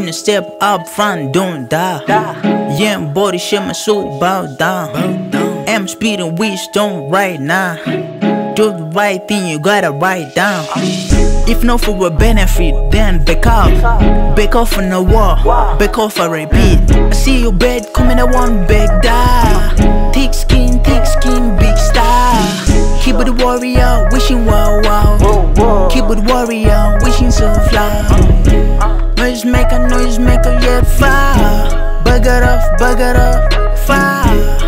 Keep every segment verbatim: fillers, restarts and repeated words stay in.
you step up front, don't die. Yeah, body shit, my soul bow down. I'm speeding wisdom right now. Do the right thing, you gotta write down. If not for a benefit, then back off. Back off on the wall, back off, I repeat. I see your bed coming, I want back die. Thick skin, thick skin, big star. Keep it warrior, wishing wow wow. Keep it warrior, wishing so fly. Noise maker, noise maker, yeah, fire. Bug it off, bug it off, fire.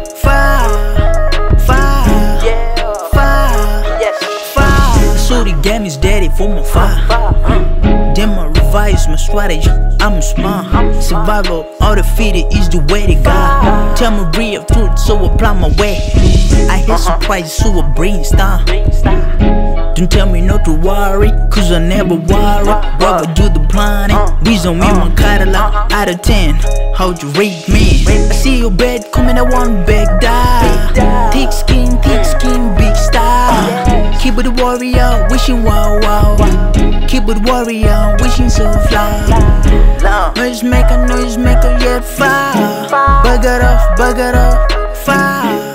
So the game is daddy for my fire. Then I revise my strategy, I'm smart. Survival, undefeated is the way to go. Tell me real truth, so apply my way. I hit surprises, so I brainstorm. Don't tell me not to worry, cause I never worry. Brother do the planning, reason me my Cadillac. Out of ten, how'd you rate me? I see your bed coming, I want back die. Thick skin, thick skin, big star. Keep it warrior, wishing wow wow. Keep it warrior, wishing so fly. Noise maker, noise maker, yeah, fire. Bug it off, bug it off, fire.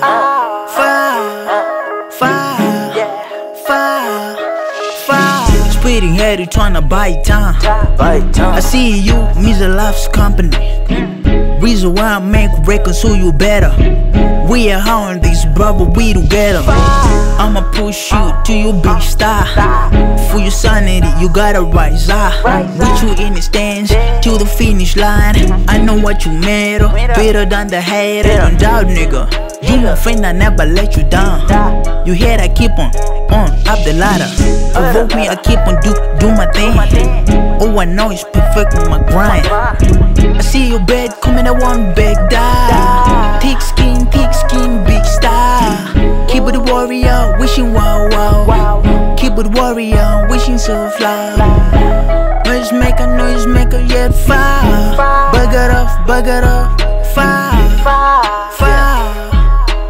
Fire, fire, fire, fire. Speeding heavy, tryna buy time. I see you, miss a life's company. Reason why I make records so you better. We are on this, brother, we together. I'ma push you to your big star. For your sanity, you gotta rise up. With you in the stands, to the finish line. I know what you made of, better than the hater. Don't doubt, nigga. You my friend, I never let you down. You hear I keep on, on, up the ladder. Provoke me, I keep on do, do my thing. Oh, I know it's perfect with my grind. I see your bed coming, I want back die. Thick skin, thick skin, big star. Keep it warrior, wishing wow wow. Keep it warrior, wishing so fly. Noise maker, noise maker, yeah, fire. Bug it off, bug it off, fire. Fire, fire,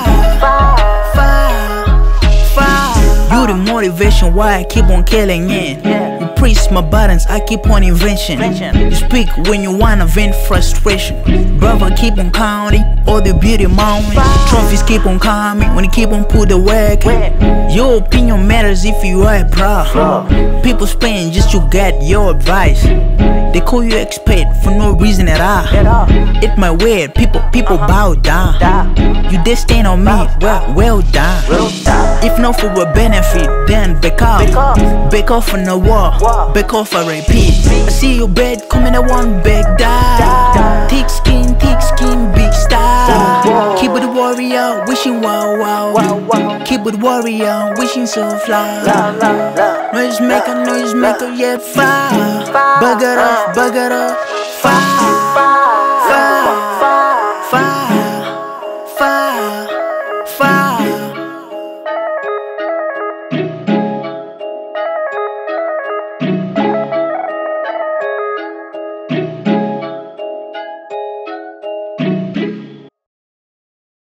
fire. You the motivation why I keep on killing it. You press my buttons, I keep on invention. You speak when you wanna vent frustration. Brother, keep on counting all the beauty moments. Trophies keep on coming when you keep on put the work. Your opinion matters if you are proud. People spend just to get your advice. They call you expert for no reason at all. It's my word, people, people bow down. You did stand on me, well, well done. If not for a benefit, then back off. Back off on the wall, back off, I repeat. I see your bed coming, I want back die. Thick skin, thick skin, big star. Keep it warrior, wishing wow wow. Keep it warrior, wishing so fly. Noise maker, noise maker, yeah, fire. Bug it off, bug it off, fire.